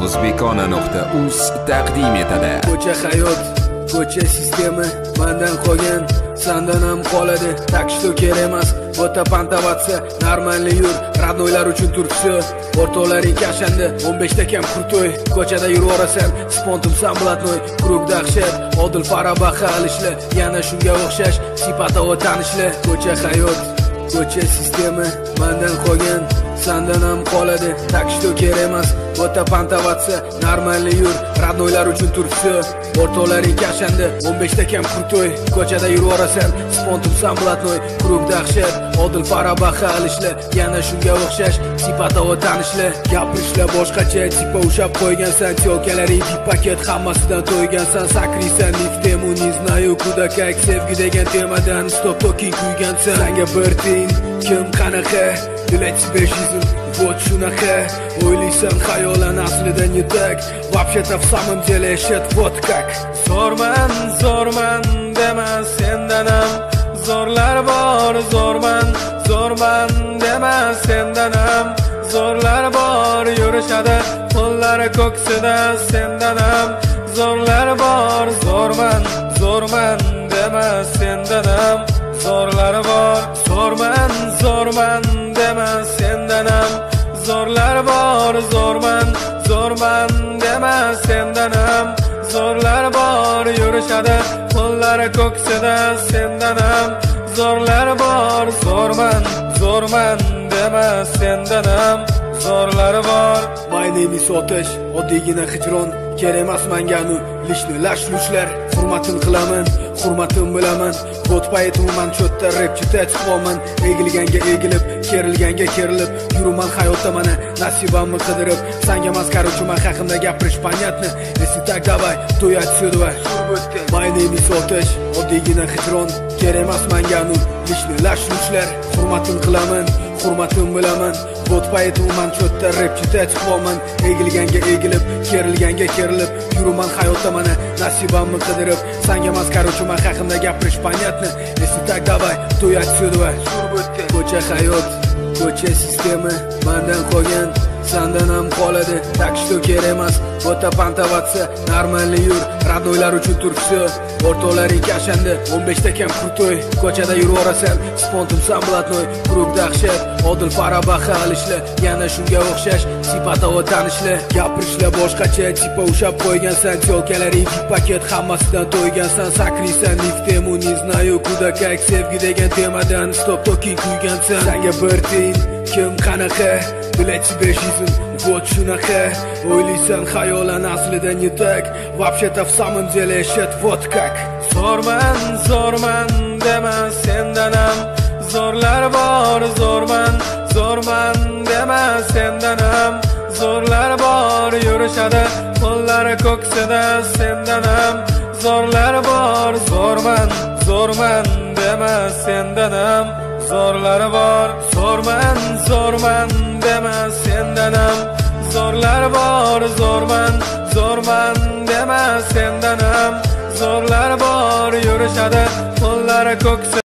O'zbekona.uz taqdim etadi. Ko'cha hayot, ko'cha sistemi mendan qolgan, sendan ham qoladi. Так что kerak emas, bo'ta pantavatsa, normalni yur, radnoylar uchun turibsi. O'rtoqlaring kashandi, 15 ta kam qurtoy. Ko'chada yuraverasan, spontumsan blatnoy. Krug dahshat, Odil Farabaha alishli, yana shunga o'xshash sifat va tanishli. Ko'cha hayot, ko'cha sistemi mendan qolgan, sendan ham qoladi. Так что kerak emas, bo'ta pantavatsa, normalni yur, radnoylar uchun turibsi. O'rtoqlaring kashandi, 15 ta kam qurtoy. Ko'chada yuraverasan, spontumsan blatnoy. Krug dahshat, Odil Farabaha alishli, yana shunga o'xshash sifat va tanishli. Gapirishlar boshqacha, tipa ushab qo'ygansan, tyokkalaring dip paket, hammasidan to'ygansan. Sakrisan, niftemu не знаю куда как, sevgi degan temadan stop toking kuygansan. Senga bir tiyin, kim qanaqa, для тебя жизнь вот shunaqa. O'ylaysan xayolan aslida не так, вообще-то в самом деле shit вот как. Zo'rman dema sendan ham zo'rlar bor. Zo'rman dema sendan ham zo'rlar bor. Yurishadi qo'llari ko'ksida sendan ham zo'rlar bor. Zo'rman dema sendan ham zo'rlar bor. Zo'rman dema sendan ham zo'rlar bor. Zo'rman dema sendan ham zo'rlar bor. Yurishadi qo'llari ko'ksida sendan ham zo'rlar bor. Zo'rman dema sendan ham zo'rlar bor. My name is Otash, oddiygina hijron kerak emas menga anu lishni lash-lushlar. Hurmatin qilaman, hurmatim bilaman. Bot paytim men cho'tda rapchi tatqiqoman. Egilganga egilib, kerilganga kerilib, yuraman hayotda mana nasibamni qidirib. Senga emas, короче, men haqimda gapirish понятно. Если так давай, то я отсюда. My name is Otash, oddiygina hijron kerak emas menga anu lishni lash-lushlar. Hurmatin qilaman, hurmatim bilaman. Bot paytim men cho'tda rapchi tatqiqoman. Egilganga egilib, kerilganga kerilib, yuraman hayotda mana nasibamni qidirib. Senga emas, короче, men haqimda gapirish понятно. Если так давай, то я отсюда. Ko'cha hayot, ko'cha sistemi mendan qolgan, sendan ham qoladi. Так что kerak emas, bo'ta pantavatsa, normalni yur, radnoylar uchun turibsi. O'rtoqlaring kashandi, 15 ta kam qurtoy. Ko'chada yuraverasan, spontumsan blatnoy. Krug dahshat, Odil Farabaha alishli, yana shunga o'xshash sifat va tanishli. Gapirishlar boshqacha, tipa ushab qo'ygansan, tyokkalaring dip paket, hammasidan to'ygansan. Sakrisan, niftemu не знаю куда как, sevgi degan temadan stop toking kuygansan. Senga bir tiyin, kim qanaqa, для тебя жизнь вот shunaqa. O'ylaysan xayolan aslida не так, вообще-то в самом деле shit вот как. Zo'rman dema sendan ham zo'rlar bor. Zo'rman dema sendan ham zo'rlar bor. Yurishadi qo'llari ko'ksida sendan ham zo'rlar bor. Zo'rman dema sendan ham zo'rlar bor. Zo'rman dema sendan ham zo'rlar bor. Zo'rman dema sendan ham zo'rlar bor. Yurishadi qo'llari ko'ksida